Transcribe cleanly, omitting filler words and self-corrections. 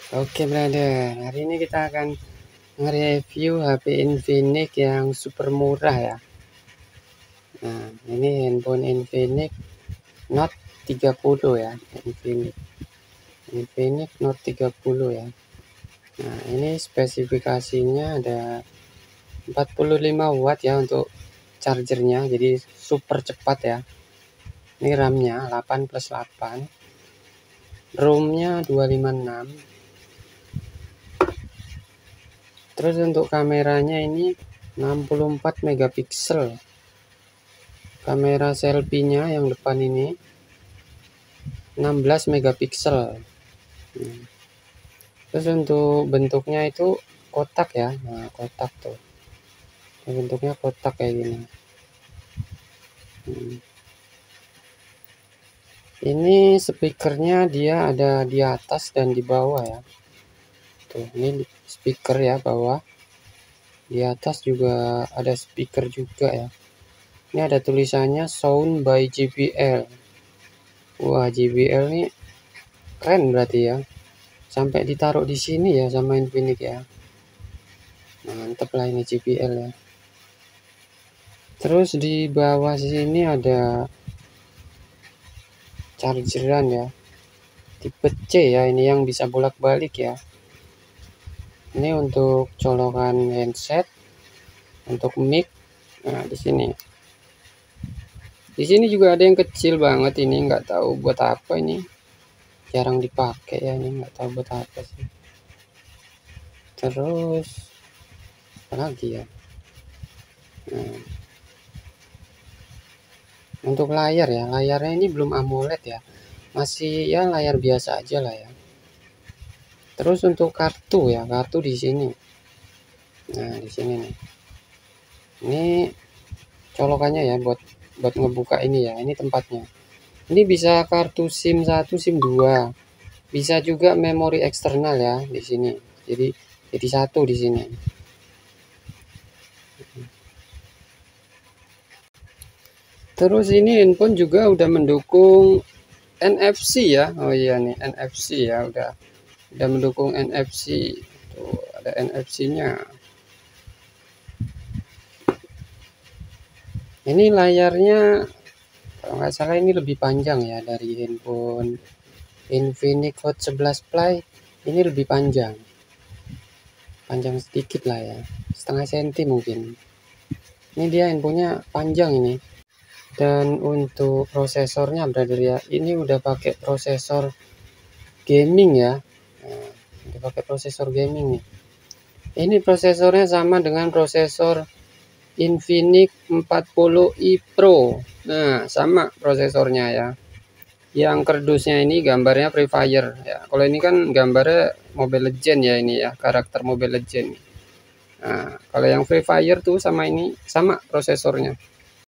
Oke brother, hari ini kita akan nge-review HP Infinix yang super murah ya. Nah, ini handphone Infinix Note 30 ya, Infinix Note 30 ya. Nah, ini spesifikasinya ada 45 watt ya untuk chargernya, jadi super cepat ya. Ini RAM-nya 8+8, ROM-nya 256. Terus untuk kameranya ini 64 megapiksel. Kamera selfie-nya yang depan ini 16 megapiksel. Terus untuk bentuknya itu kotak ya. Nah, kotak tuh. Bentuknya kotak kayak gini. Ini speakernya dia ada di atas dan di bawah ya. Tuh, ini speaker ya bawah. Di atas juga ada speaker juga ya. Ini ada tulisannya Sound by JBL. Wah, JBL ini keren berarti ya. Sampai ditaruh di sini ya sama Infinix ya. Mantep lah ini JBL ya. Terus di bawah sini ada chargeran ya. Tipe C ya, ini yang bisa bolak-balik ya. Ini untuk colokan handset, untuk mic. Nah, di sini. Di sini juga ada yang kecil banget ini, nggak tahu buat apa ini. Jarang dipakai ya ini, nggak tahu buat apa sih. Terus apa lagi ya? Nah, untuk layar ya, layarnya ini belum AMOLED ya, masih ya layar biasa aja lah ya. Terus untuk kartu ya, kartu di sini. Nah, di sini nih. Ini colokannya ya buat ngebuka ini ya. Ini tempatnya. Ini bisa kartu SIM 1, SIM 2. Bisa juga memori eksternal ya di sini. Jadi satu di sini. Terus ini handphone juga udah mendukung NFC ya. Oh iya nih NFC ya, udah mendukung NFC. Tuh ada NFC-nya. Ini layarnya kalau nggak salah ini lebih panjang ya dari handphone Infinix Hot 11 Play. Ini lebih panjang sedikit lah ya, setengah senti mungkin. Ini dia handphonenya panjang ini. Dan untuk prosesornya brother ya, ini udah pakai prosesor gaming ya. Nah, udah pakai prosesor gaming nih. Ini prosesornya sama dengan prosesor Infinix 40i Pro. Nah, sama prosesornya ya. Yang kerdusnya ini gambarnya Free Fire ya. Kalau ini kan gambarnya Mobile Legend ya, ini ya, karakter Mobile Legend. Nah, kalau yang Free Fire tuh sama ini sama prosesornya.